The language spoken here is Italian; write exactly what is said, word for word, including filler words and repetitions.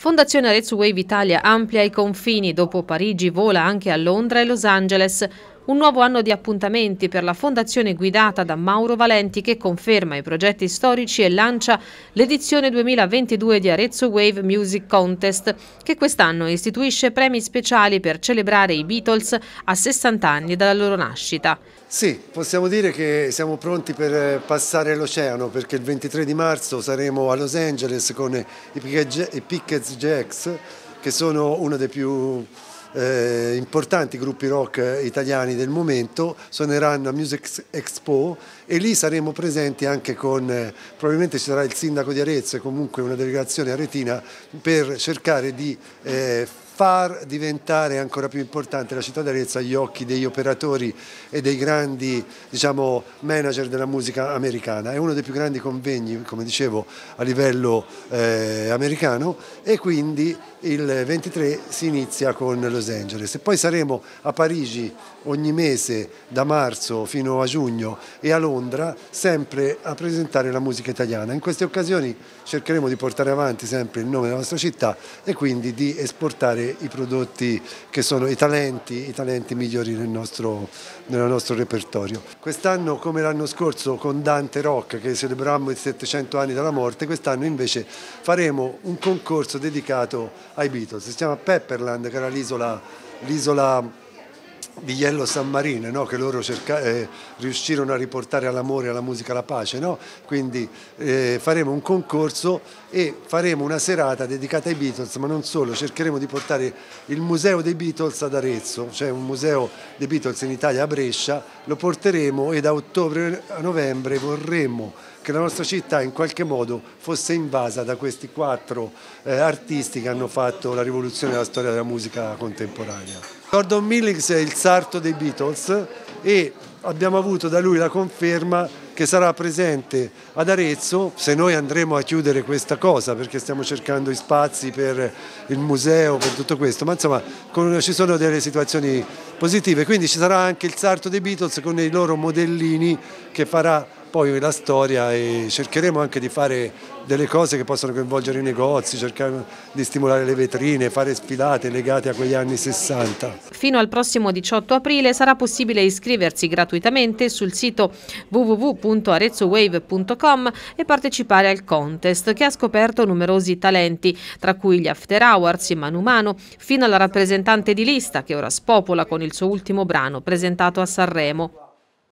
Fondazione Arezzo Wave Italia amplia i confini, dopo Parigi vola anche a Londra e Los Angeles. Un nuovo anno di appuntamenti per la fondazione guidata da Mauro Valenti, che conferma i progetti storici e lancia l'edizione duemilaventidue di Arezzo Wave Music Contest, che quest'anno istituisce premi speciali per celebrare i Beatles a sessanta anni dalla loro nascita. Sì, possiamo dire che siamo pronti per passare l'oceano, perché il ventitré di marzo saremo a Los Angeles con i Pickets Jacks, che sono uno dei più eh, importanti gruppi rock italiani del momento. Suoneranno a Music Expo e lì saremo presenti anche con, eh, probabilmente ci sarà il sindaco di Arezzo e comunque una delegazione aretina, per cercare di eh, far diventare ancora più importante la città di Arezzo agli occhi degli operatori e dei grandi, diciamo, manager della musica americana. È uno dei più grandi convegni, come dicevo, a livello eh, americano, e quindi il ventitré si inizia con Los Angeles e poi saremo a Parigi ogni mese da marzo fino a giugno e a Londra sempre a presentare la musica italiana. In queste occasioni cercheremo di portare avanti sempre il nome della nostra città e quindi di esportare i prodotti che sono i talenti, i talenti migliori nel nostro, nel nostro repertorio. Quest'anno, come l'anno scorso con Dante Rock, che celebrammo i settecento anni dalla morte, quest'anno invece faremo un concorso dedicato ai Beatles. Si chiama Pepperland, che era l'isola l'isola di Yellow Submarine, no? Che loro cerca, eh, riuscirono a riportare all'amore, alla musica, alla pace, no? Quindi eh, faremo un concorso e faremo una serata dedicata ai Beatles, ma non solo, cercheremo di portare il museo dei Beatles ad Arezzo, cioè un museo dei Beatles in Italia a Brescia, lo porteremo e da ottobre a novembre vorremmo che la nostra città in qualche modo fosse invasa da questi quattro eh, artisti che hanno fatto la rivoluzione della storia della musica contemporanea. Gordon Millings è il sarto dei Beatles e abbiamo avuto da lui la conferma che sarà presente ad Arezzo, se noi andremo a chiudere questa cosa, perché stiamo cercando i spazi per il museo, per tutto questo, ma insomma con, ci sono delle situazioni positive, quindi ci sarà anche il sarto dei Beatles con i loro modellini che farà poi la storia, e cercheremo anche di fare delle cose che possono coinvolgere i negozi, cercare di stimolare le vetrine, fare sfilate legate a quegli anni sessanta. Fino al prossimo diciotto aprile sarà possibile iscriversi gratuitamente sul sito w w w punto arezzowave punto com e partecipare al contest, che ha scoperto numerosi talenti, tra cui gli After Hours in Mano Mano, fino alla rappresentante di lista che ora spopola con il suo ultimo brano presentato a Sanremo.